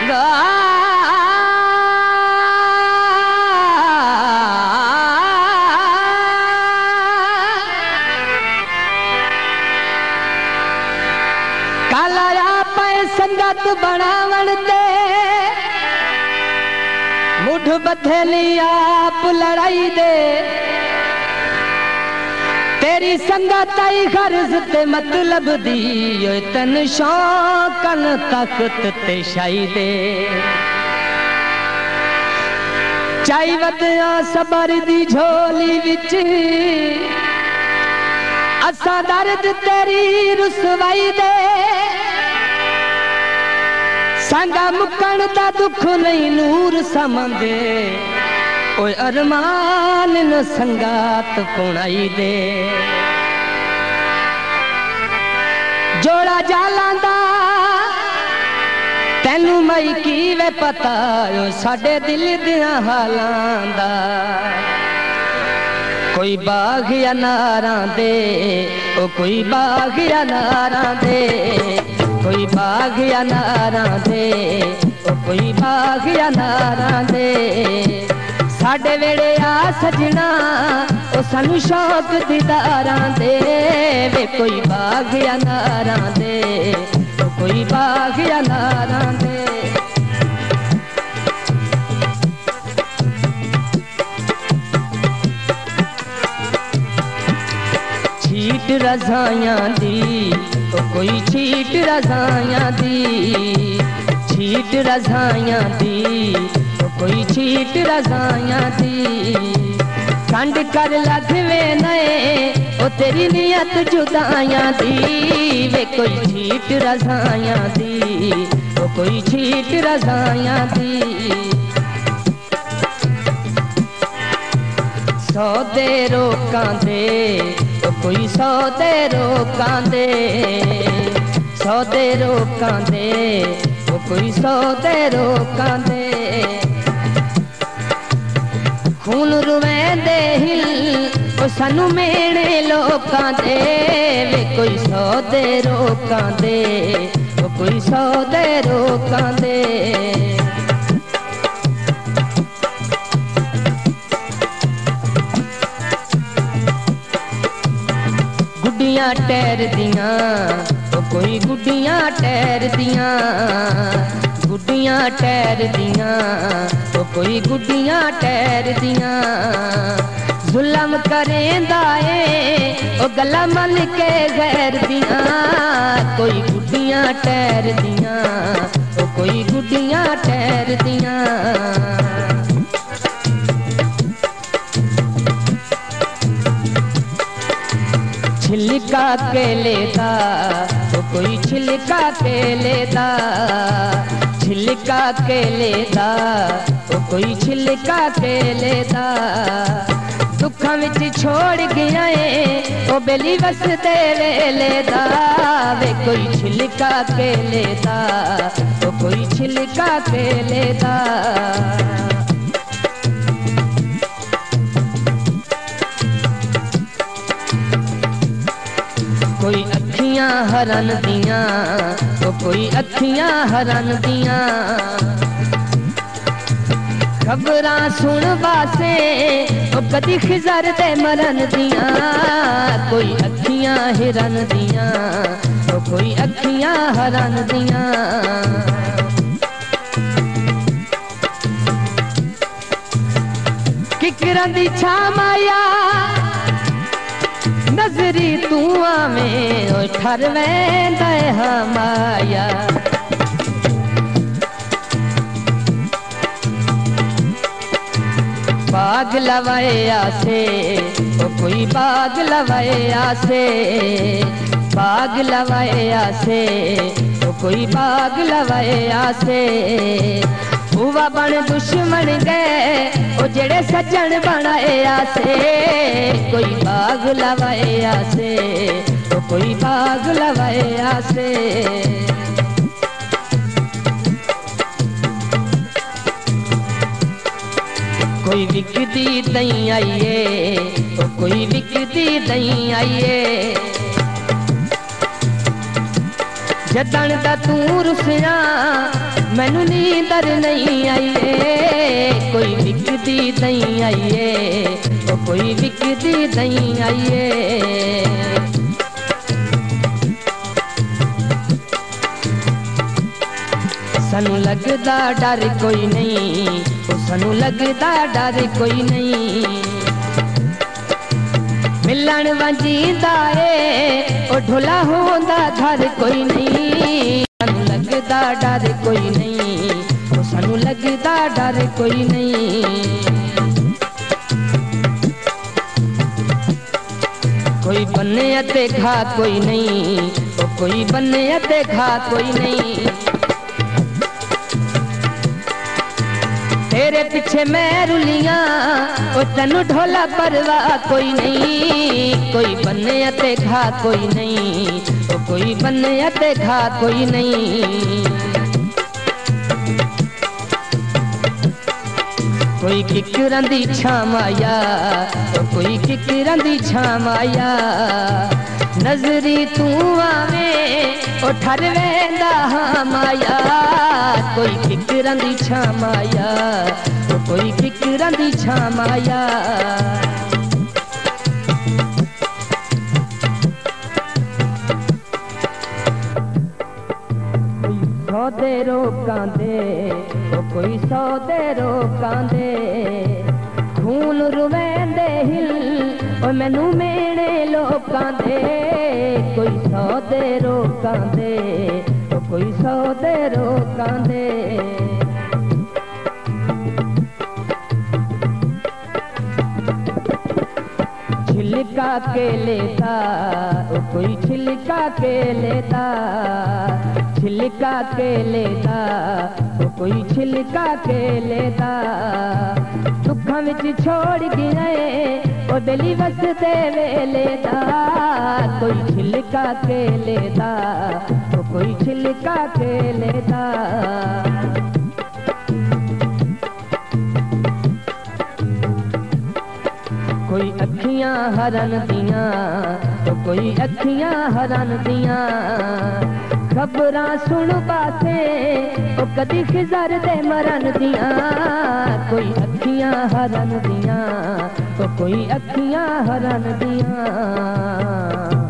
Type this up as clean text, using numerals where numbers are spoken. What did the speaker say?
कालाया पे संगत बनावन दे मुठ बथेली आप लड़ाई दे तेरी संगत आई गर्ज ते मतलब दी तन शौकन ताकत ते शाई दे चाई वदया सबर दी झोली विच असा दर्द तेरी रुसवाई दे संगा मुकण दा दुख नहीं नूर समंदे ओए अरमान न संगात पुणाई दे जोड़ा जालांदा तेनू मई की वे पता साडे दिल दियां हालां दा कोई बाग या नारां दे ओ कोई बाग या नारां दे कोई बाग या नारां दे ओ कोई बाग या नारां दे साडे वेड़े आ सजना ओ सानू शौक दीदारां दे वे कोई बाग या नारां दे ओ कोई बाग या नारां दे छीट रज़ायां दी ओ कोई छीट रज़ायां दी छीट रज़ायां दी ओ कोई छीट रज़ायां दी कंड कर लथवे नए ओ तेरी नियत जुदायां दी वे कोई छीट रज़ायां दी ओ कोई छीट रज़ायां दी सौदे रोकां दे ओ कोई सौदे रोकां दे सौदे रोकां दे ओ कोई सौदे रोकां दे खून रुवेंदे हिल ओ सानू मेणे लोकां दे वे कोई सौदे रोकां दे ओ कोई सौदे रोकां दे गुड्डियां टैर दियां ओ कोई गुड्डियां टैर दियां गुड्डियां टैर दियां ओ कोई गुड्डियां टैर दियां जुल्म करेंदा ए ओ गला मन के गैर दियां कोई गुड्डियां टैर दियां ओ कोई गुड्डियां टैर दियां छिलका के लेदा ओ कोई छिलका के लेदा छिलका के लेदा ओ कोई छिलका के लेदा दुखा विच छोड़ गया ओ बेली वसदे वेले दा वे कोई छिलका के लेदा ओ कोई छिलका के लेदा कोई अखियां हरन दियां ओ कोई अखियां हरन दियां खबरां सुन वासे ओ कदी खिजर दे मरन दियां कोई अखियां हिरन दियां ओ कोई अखियां हरन दियां किकरां दी छा माया नजरी तू आवें ओ ठरवें दे हमाया बाग लवाए आसे ओ कोई बाग लवाए आसे बाग लवाए आसे ओ कोई बाग लवाए आसे बुआ बन दुश्मन गए ओ जेड़े सज्जन बनाए आसे कोई बाग लवाए आसे ओ कोई बाग लवाए आसे कोई विकदी दई आइए ओ कोई विकदी दई आइए जदन दा तू रुसिया मैनू नींदर नहीं आईए कोई विकदी नहीं आईए ओ कोई विकदी नहीं आईए सानू लगदा डर कोई नहीं ओ सानू लगदा डर कोई नहीं मिलन वंजीदा ए ओ ढोला होंदा घर कोई नहीं सानू लगदा डर कोई नहीं ओ सानू लगदा डर कोई नहीं कोई बन्ने अते खा कोई नहीं ओ कोई बन्ने अते खा कोई नहीं तेरे पीछे मैं रुलियां ओ तैनू ढोला परवाह कोई नहीं कोई बन्ने अते खा कोई नहीं ओ कोई बन्ने अते खा कोई नहीं कोई किकरां दी छाम आया ओ कोई किकरां दी छाम आया नजरी तू आवे ओ ठर वेंदा हाँ माया कोई किकरां दी छाम आया ओ कोई किकरां दी छाम आया सौदे रोकां दे ओ कोई सौदे रोकां दे खून रुवेंदे हिल ओ मैनू मेणे लोकां दे कोई सौदे रोकां दे ओ कोई सौदे रोकां दे छिलका के लेता ओ कोई छिलका के लेता छिलका के लेता ओ कोई छिलका के लेता दुखां विच छोड़ गया ओ बेली वसदे वेले दा कोई छिलका के लेता ओ कोई छिलका के लेता कोई अखियां हरन दियां तो कोई अखियां हरन दियां खबरां सुन पासे ओ कदी खिजर दे मरन दियां कोई अखियां हरन दियां तो कोई अखियां हरन दियां